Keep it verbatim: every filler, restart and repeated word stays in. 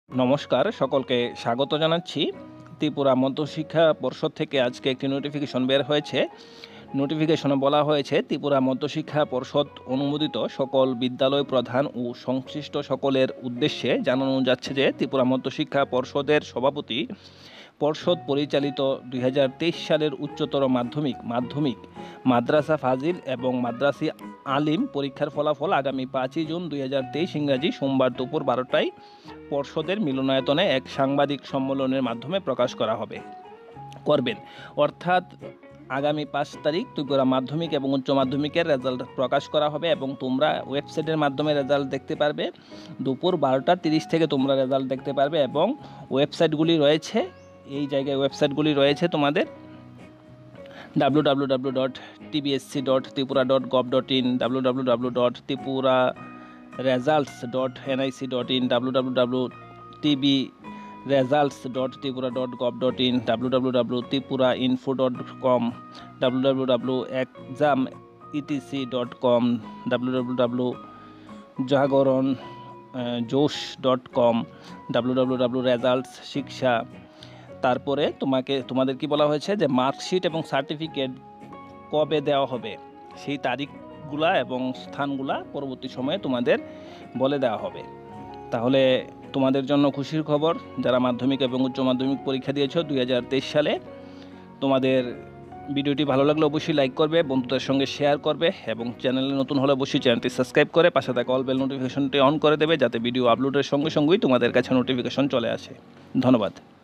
নমস্কার, সকলকে স্বাগত জানাচ্ছি। ত্রিপুরা মধ্যশিক্ষা পর্ষদ থেকে আজকে একটি নোটিফিকেশন বের হয়েছে। নোটিফিকেশনে বলা হয়েছে, ত্রিপুরা মধ্যশিক্ষা পর্ষদ অনুমোদিত সকল বিদ্যালয় প্রধান ও সংশ্লিষ্ট সকলের উদ্দেশ্যে জানানো যাচ্ছে যে ত্রিপুরা মধ্যশিক্ষা পর্ষদের সভাপতি পর্ষদ পরিচালিত দুই হাজার তেইশ সালের উচ্চতর মাধ্যমিক মাধ্যমিক মাদ্রাসা ফাজিল এবং মাদ্রাসি আলিম পরীক্ষার ফলাফল আগামী পাঁচই জুন দুই হাজার তেইশ ইংরাজি সোমবার দুপুর বারোটায় পর্ষদের মিলনায়তনে এক সাংবাদিক সম্মেলনের মাধ্যমে প্রকাশ করা হবে করবেন অর্থাৎ আগামী পাঁচ তারিখ ত্রিপুরা মাধ্যমিক এবং উচ্চ মাধ্যমিকের রেজাল্ট প্রকাশ করা হবে এবং তোমরা ওয়েবসাইটের মাধ্যমে রেজাল্ট দেখতে পারবে। দুপুর বারোটা তিরিশ থেকে তোমরা রেজাল্ট দেখতে পারবে এবং ওয়েবসাইটগুলি রয়েছে, এই জায়গায় ওয়েবসাইটগুলি রয়েছে তোমাদের W W W dot TBSC dot Tripura dot gov dot in, W W W dot Tripura results dot NIC dot in, W W W TB results dot Tripura dot gov dot in, W W W Tripura info dot com, W W W exam ETC dot com, W W W Jagran Josh dot com, W W W results Shiksha. তারপরে তোমাকে তোমাদের কি বলা হয়েছে যে marksheet এবং certificate কবে দেওয়া হবে সেই তারিখগুলা এবং স্থানগুলা পরবর্তী সময়ে তোমাদের বলে দেওয়া হবে। তাহলে তোমাদের জন্য খুশির খবর, যারা মাধ্যমিক এবং উচ্চ মাধ্যমিক পরীক্ষা দিয়েছ দুই হাজার তেইশ সালে, তোমাদের ভিডিওটি ভালো লাগলে অবশ্যই লাইক করবে, বন্ধুদের সঙ্গে শেয়ার করবে এবং চ্যানেলে নতুন হলে অবশ্যই চ্যানেলটি সাবস্ক্রাইব করে পাশে থাকা অল বেল নোটিফিকেশনটি অন করে দেবে, যাতে ভিডিও আপলোডের সঙ্গে সঙ্গেই তোমাদের কাছে নোটিফিকেশন চলে আসে। ধন্যবাদ।